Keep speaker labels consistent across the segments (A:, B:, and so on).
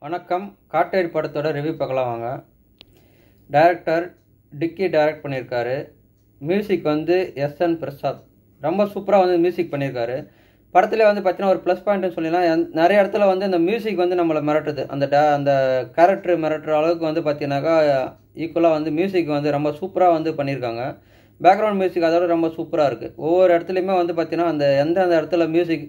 A: வணக்கம். காட்டேரி படத்தோட ரிவ்யூ பார்க்கலாம் வாங்க. டைரக்டர் டிக்கி டைரக்ட் பண்ணியிருக்காரு. மியூசிக் வந்து எஸ்என் பிரசாத் ரொம்ப சூப்பராக வந்து மியூசிக் பண்ணியிருக்காரு. படத்துல வந்து பார்த்தீங்கன்னா ஒரு ப்ளஸ் பாயிண்ட்னு சொல்லலாம். நிறைய இடத்துல வந்து இந்த மியூசிக் வந்து நம்மளை மிரட்டுது. அந்த கேரக்டர் மிரட்டுற அளவுக்கு வந்து பார்த்தீங்கன்னாக்கா ஈக்குவலாக வந்து மியூசிக் வந்து ரொம்ப சூப்பராக வந்து பண்ணியிருக்காங்க. பேக்ரவுண்ட் மியூசிக் அதோட ரொம்ப சூப்பராக இருக்குது. ஒவ்வொரு இடத்துலையுமே வந்து பார்த்தீங்கன்னா அந்த எந்தெந்த இடத்துல மியூசிக்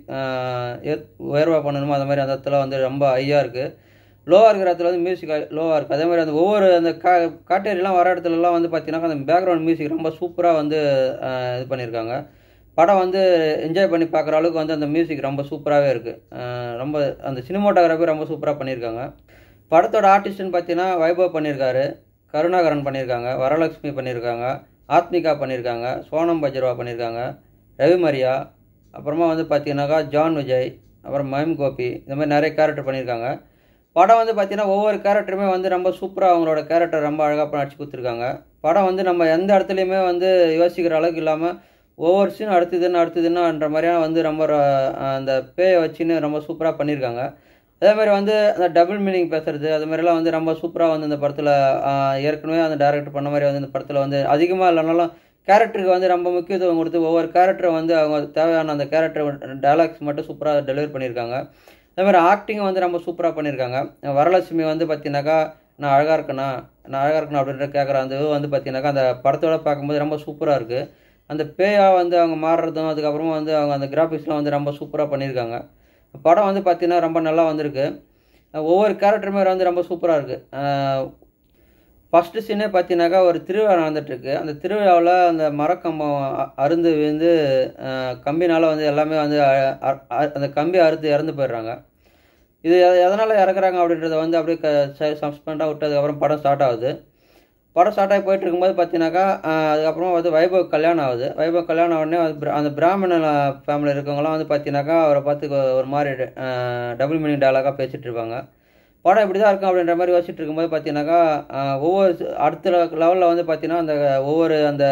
A: உயர்வாக பண்ணணுமோ அது மாதிரி அந்த இடத்துல வந்து ரொம்ப ஹையாக இருக்குது. லோவாக இருக்கிற இடத்துல வந்து மியூசிக் லோவாக இருக்குது. அதே மாதிரி அந்த ஒவ்வொரு அந்த காட்டேரிலாம் வர இடத்துலலாம் வந்து பார்த்தீங்கன்னா அந்த பேக்ரவுண்ட் மியூசிக் ரொம்ப சூப்பராக வந்து இது பண்ணியிருக்காங்க. படம் வந்து என்ஜாய் பண்ணி பார்க்குற அளவுக்கு வந்து அந்த மியூசிக் ரொம்ப சூப்பராகவே இருக்குது. ரொம்ப அந்த சினிமாட்டோகிராஃபி ரொம்ப சூப்பராக பண்ணியிருக்காங்க. படத்தோட ஆர்டிஸ்ட்னு பார்த்தீங்கன்னா வைபவ் பண்ணியிருக்காரு, கருணாகரன் பண்ணியிருக்காங்க, வரலட்சுமி பண்ணியிருக்காங்க, ஆத்மிகா பண்ணியிருக்காங்க, சோனம் பஜ்ரவா பண்ணியிருக்காங்க, ரவிமரியா, அப்புறமா வந்து பார்த்தீங்கன்னாக்கா ஜான் விஜய், அப்புறம் மயம் கோபி, இந்த மாதிரி நிறைய கேரக்டர் பண்ணியிருக்காங்க. படம் வந்து பார்த்தீங்கன்னா ஒவ்வொரு கேரக்டருமே வந்து ரொம்ப சூப்பராக அவங்களோட கேரக்டர் ரொம்ப அழகாக நடிச்சு கொடுத்துருக்காங்க. படம் வந்து நம்ம எந்த இடத்துலையுமே வந்து யோசிக்கிற அளவுக்கு இல்லாமல் ஒவ்வொரு சீன் அடுத்ததுன்னான்ற மாதிரியான வந்து ரொம்ப அந்த பேயை வச்சுன்னு ரொம்ப சூப்பராக பண்ணியிருக்காங்க. அதே மாதிரி வந்து அந்த டபுள் மீனிங் பேசுறது அது மாதிரிலாம் வந்து ரொம்ப சூப்பராக வந்து இந்த படத்தில் ஏற்கனவே அந்த டைரக்டர் பண்ண மாதிரி வந்து இந்த படத்தில் வந்து அதிகமாக இல்லைனாலும் கேரக்டருக்கு வந்து ரொம்ப முக்கியத்துவம் கொடுத்து ஒவ்வொரு கேரக்டரை வந்து அவங்க தேவையான அந்த கேரக்டர் டைலாக்ஸ் மட்டும் சூப்பராக டெலிவரி பண்ணியிருக்காங்க. அதே மாதிரி ஆக்டிங்கும் வந்து ரொம்ப சூப்பராக பண்ணியிருக்காங்க. வரலட்சுமி வந்து பார்த்தீங்கன்னாக்கா நான் அழகாக இருக்கணும் அப்படின்ற கேட்குற அந்த இது வந்து பார்த்தீங்கன்னாக்கா அந்த படத்தோட பார்க்கும்போது ரொம்ப சூப்பராக இருக்குது. அந்த பேயாக வந்து அவங்க மாறுறதும் அதுக்கப்புறமா வந்து அவங்க அந்த கிராஃபிக்ஸ்லாம் வந்து ரொம்ப சூப்பராக பண்ணியிருக்காங்க. படம் வந்து பார்த்தீங்கன்னா ரொம்ப நல்லா வந்திருக்கு. ஒவ்வொரு கேரக்டருமே வந்து ரொம்ப சூப்பராக இருக்குது. ஃபஸ்ட்டு சீனே பார்த்தீங்கன்னாக்கா ஒரு திருவிழா நடந்துகிட்ருக்கு. அந்த திருவிழாவில் அந்த மரக்கம்பம் அருந்து விழுந்து கம்பினால் வந்து எல்லாமே வந்து அந்த கம்பி அறுத்து இறந்து போயிடுறாங்க. இது எதனால் இறக்குறாங்க அப்படின்றத வந்து அப்படியே சஸ்பெண்டாக விட்டதுக்கப்புறம் படம் ஸ்டார்ட் ஆகுது. படம் ஸ்டார்ட் ஆகி போயிட்டு இருக்கும்போது பார்த்தீங்கன்னாக்கா அதுக்கப்புறமா வந்து வைபவ் கல்யாணம் ஆகுது. வைபவ் கல்யாணம் உடனே அந்த பிராமண ஃபேமிலி இருக்கவங்களாம் வந்து பார்த்தீங்கன்னாக்கா அவரை பார்த்து ஒரு மாதிரி டபுள் மீனிங் டயலாகாக பேசிகிட்டு இருப்பாங்க. படம் இப்படி தான் இருக்கும் அப்படின்ற மாதிரி யோசிச்சுட்டு இருக்கும்போது பார்த்தீங்கன்னாக்கா ஒவ்வொரு அடுத்த லெவலில் வந்து பார்த்தீங்கன்னா அந்த ஒவ்வொரு அந்த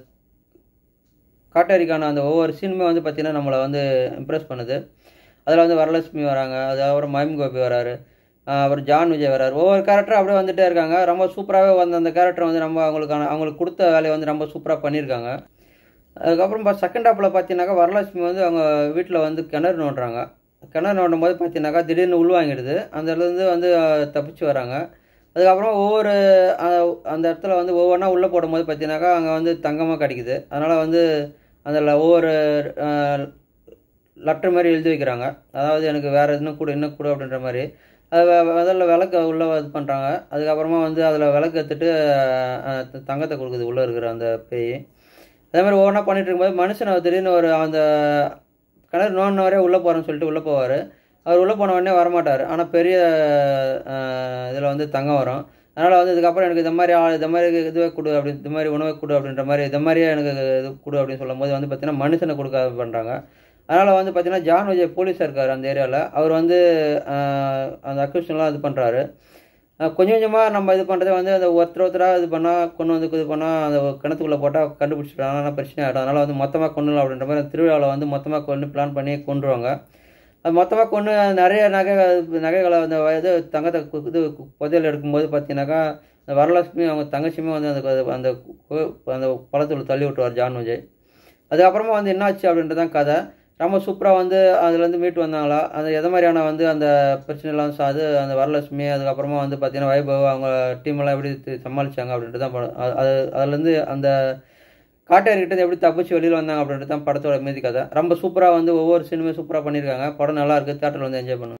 A: காட்டேரிக்கான அந்த ஒவ்வொரு சீனுமே வந்து பார்த்தீங்கன்னா நம்மளை வந்து இம்ப்ரெஸ் பண்ணுது. அதில் வந்து வரலட்சுமி வராங்க, அதுக்கப்புறம் மயம் கோபி வராரு, அப்புறம் ஜான் விஜய் வராரு. ஒவ்வொரு கேரக்டரும் அப்படியே வந்துகிட்டே இருக்காங்க. ரொம்ப சூப்பராகவே வந்து அந்த கேரக்டர் வந்து ரொம்ப அவங்களுக்கு கொடுத்த வேலையை வந்து ரொம்ப சூப்பராக பண்ணியிருக்காங்க. அதுக்கப்புறம் செகண்ட் ஹாப்பில் பார்த்தீங்கன்னாக்கா வரலட்சுமி வந்து அவங்க வீட்டில் வந்து கிணறு நோண்டுறாங்க. கிணறு நோண்டும் போது பார்த்தீங்கன்னாக்கா திடீர்னு உள்வாங்கிடுது. அந்த இடத்துலேருந்து வந்து தப்பிச்சு வராங்க. அதுக்கப்புறம் ஒவ்வொரு அந்த இடத்துல வந்து ஒவ்வொன்றா உள்ளே போடும்போது பார்த்தீங்கன்னாக்கா அங்கே வந்து தங்கமாக கிடைக்குது. அதனால் வந்து அதில் ஒவ்வொரு லெட்டர் மாதிரி எழுதி வைக்கிறாங்க. அதாவது எனக்கு வேறு இன்னும் கூட அப்படின்ற மாதிரி. அது முதல்ல விளக்கு உள்ளே இது பண்ணுறாங்க. அதுக்கப்புறமா வந்து அதில் விளக்கு எடுத்துட்டு தங்கத்தை கொடுக்குது உள்ளே இருக்கிற அந்த பேய். அதே மாதிரி ஒவ்வொன்றா பண்ணிகிட்டு இருக்கும்போது மனுஷனை திடீர்னு ஒரு அந்த கிணறு நோண்டினவரே உள்ளே போகிறேன்னு சொல்லிட்டு உள்ளே போவார். அவர் உள்ளே போன உடனே வரமாட்டார். ஆனால் பெரிய இதில் வந்து தங்கம் வரும். அதனால் வந்து இதுக்கப்புறம் எனக்கு இது மாதிரி இதுவே கொடு அப்படின்னு இது மாதிரி உணவை கொடு அப்படின்ற மாதிரி இது மாதிரியே எனக்கு இது கொடு அப்படின்னு சொல்லும்போது வந்து பார்த்தீங்கன்னா மனுஷனை கொடுக்க பண்ணுறாங்க. அதனால் வந்து பார்த்தீங்கன்னா ஜான் விஜய் போலீஸாக இருக்கார் அந்த ஏரியாவில். அவர் வந்து அந்த அக்யூஷன்லாம் இது பண்ணுறாரு. கொஞ்சம் கொஞ்சமாக நம்ம இது பண்ணுறதை வந்து அந்த ஒருத்தராக இது பண்ணால் கொண்டு வந்து இது பண்ணால் அந்த கிணத்துக்குள்ளே போட்டால் கண்டுபிடிச்சிட்டாங்க. ஆனால் பிரச்சனை ஆகிடும். அதனால் வந்து மொத்தமாக கொண்டுலாம் அப்படின்ற மாதிரி அந்த திருவிழாவில் வந்து மொத்தமாக கொண்டு பிளான் பண்ணி கொண்டுருவாங்க. அது மொத்தமாக கொண்டு நிறைய நகைகளை அந்த இது தங்கத்தை இது புதையல் எடுக்கும்போது பார்த்தீங்கன்னாக்கா அந்த வரலட்சுமி அவங்க தங்கச்சியுமே வந்து அந்த அந்த குளத்துல தள்ளி விட்டுருவார் ஜான் விஜய். அதுக்கப்புறமா வந்து என்னாச்சு அப்படின்றதான் கதை. ரொம்ப சூப்பராக வந்து அதுலேருந்து மீட்டு வந்தாங்களா, அது எதை மாதிரியான வந்து அந்த பிரச்சனைலாம் அது அந்த வரலட்சுமி அதுக்கப்புறமா வந்து பார்த்தீங்கன்னா வைபவ் அவங்க டீமெல்லாம் எப்படி சமாளித்தாங்க அப்படின்ட்டு தான் படம். அதுலேருந்து அந்த காட்டேரிக்கிட்ட எப்படி தப்பிச்சு வெளியில் வந்தாங்க அப்படின்ட்டு தான் படத்தோட மீதி கதை. ரொம்ப சூப்பராக வந்து ஒவ்வொரு சீனுமே சூப்பராக பண்ணியிருக்காங்க. படம் நல்லாயிருக்கு. தியேட்டரில் வந்து என்ஜாய் பண்ணுங்க.